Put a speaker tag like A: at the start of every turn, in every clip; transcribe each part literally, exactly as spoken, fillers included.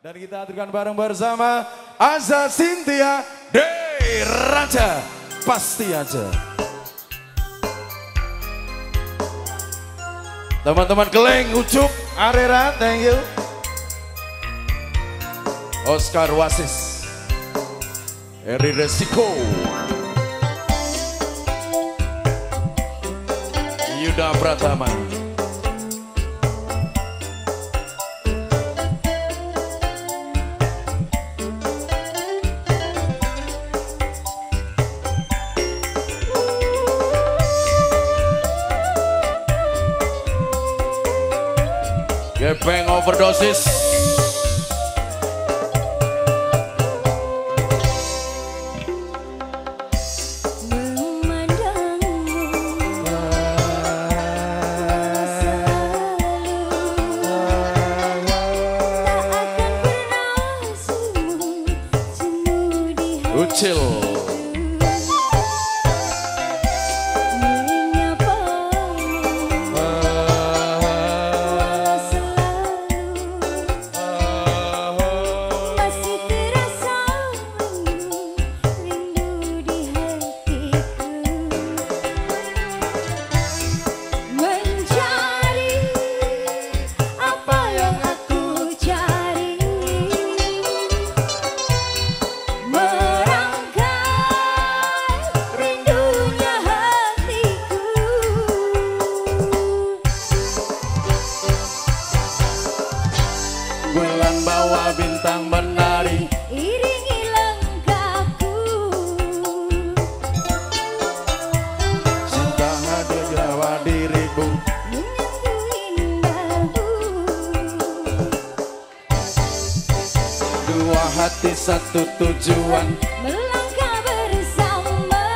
A: Dan kita aturkan bareng bersama Aza Cynthia De Raja. Pasti aja. Teman-teman Keleng, Ucup, Arera, thank you. Oscar Wasis, Eri Resiko, Yuda Pratama. Gepeng overdosis. Ucil. Bulan bawa bintang menari,
B: iringi langkahku.
A: Cinta hadir bawa diriku,
B: Menyentuh indahmu.
A: dua hati satu tujuan,
B: Melangkah bersama.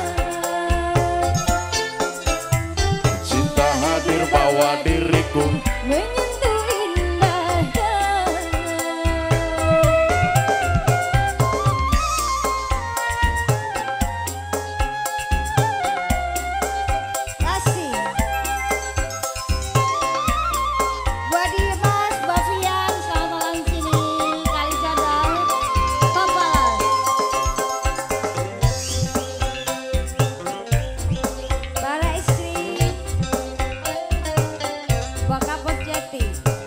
A: cinta hadir bawa diriku.
B: Menyentuh indahnya. Kasih buat Dimas, buat Fian, selamat malam sini kali cadang Pampalan. Para istri buat Kapos Jati,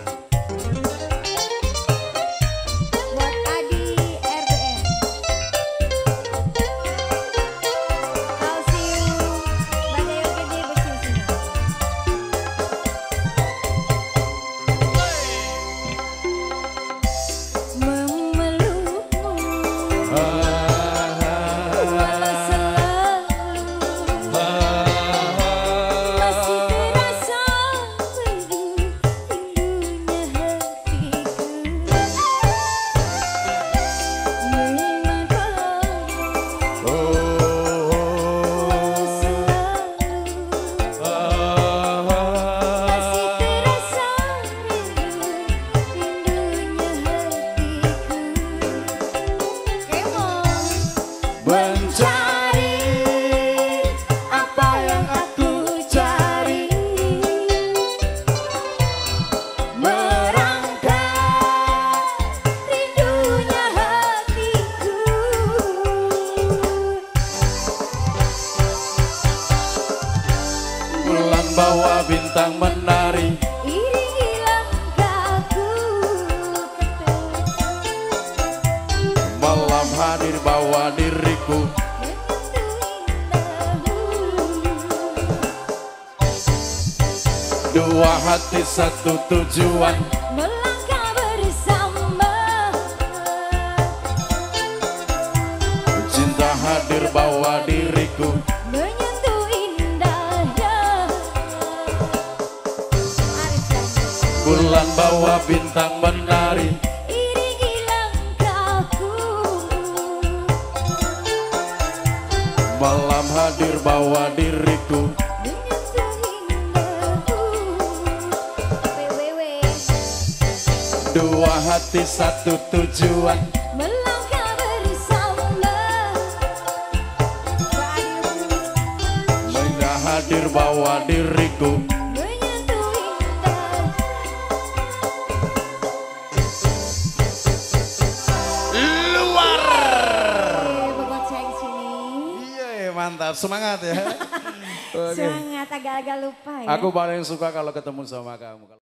B: buat Adi R B M, Kalsium, Badai Gede bersih sini. Memelukmu walau selalu masih terasa merdu rindunya hatiku. Memang kau walau selalu masih terasa rindu rindunya hatiku. Kemon
A: Mencari apa yang aku cari,
B: merangkak rindunya hatiku.
A: bulan bawa bintang menari,
B: Iringi langkahku.
A: malam hadir bawa diriku. Dua hati satu tujuan,
B: Melangkah bersama.
A: cinta hadir bawa diriku.
B: Menyentuh indahnya.
A: Bulan bawa bintang menari,
B: Iringi langkahku.
A: malam hadir bawa diriku.
B: Menyentuh indahku. W W W.
A: Dua hati satu tujuan,
B: Melangkah bersama.
A: Maindah hadir bawa diriku.
B: Menyentuh indah.
A: mantap. Semangat ya. Oke.
B: Semangat agak-agak lupa ya.
A: Aku paling suka kalau ketemu sama kamu.